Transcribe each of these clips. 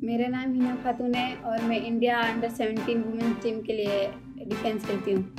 मेरा नाम हिना खातून है और मैं इंडिया अंडर 17 वुमेन्स टीम के लिए डिफेंस खेलती हूँ।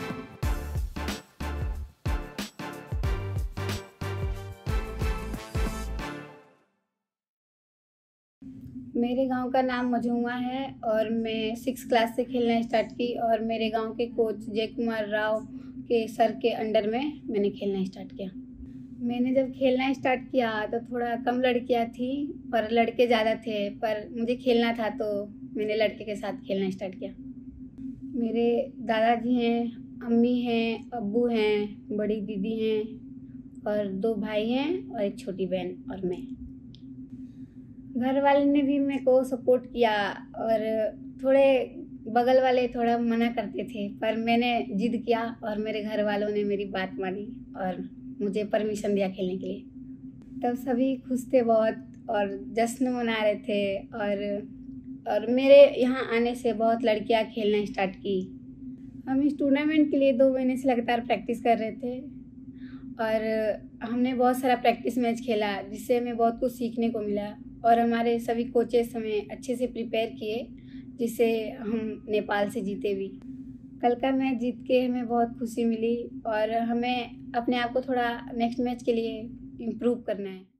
मेरे गांव का नाम मझुआ है और मैं 6 क्लास से खेलना स्टार्ट की और मेरे गांव के कोच जय कुमार राव के सर के अंडर में मैंने खेलना स्टार्ट किया। मैंने जब खेलना स्टार्ट किया तो थोड़ा कम लड़कियां थी पर लड़के ज़्यादा थे, पर मुझे खेलना था तो मैंने लड़के के साथ खेलना स्टार्ट किया। मेरे दादाजी हैं, अम्मी हैं, अब्बू हैं, बड़ी दीदी हैं और 2 भाई हैं और एक छोटी बहन और मैं। घर वाले ने भी मेरे को सपोर्ट किया और थोड़े बगल वाले थोड़ा मना करते थे, पर मैंने जिद किया और मेरे घर वालों ने मेरी बात मानी और मुझे परमिशन दिया खेलने के लिए। तब सभी खुश थे बहुत और जश्न मना रहे थे और मेरे यहाँ आने से बहुत लड़कियाँ खेलना स्टार्ट की। हम इस टूर्नामेंट के लिए 2 महीने से लगातार प्रैक्टिस कर रहे थे और हमने बहुत सारा प्रैक्टिस मैच खेला जिससे हमें बहुत कुछ सीखने को मिला और हमारे सभी कोचेस हमें अच्छे से प्रिपेयर किए जिससे हम नेपाल से जीते भी। कल का मैच जीत के हमें बहुत खुशी मिली और हमें अपने आप को थोड़ा नेक्स्ट मैच के लिए इम्प्रूव करना है।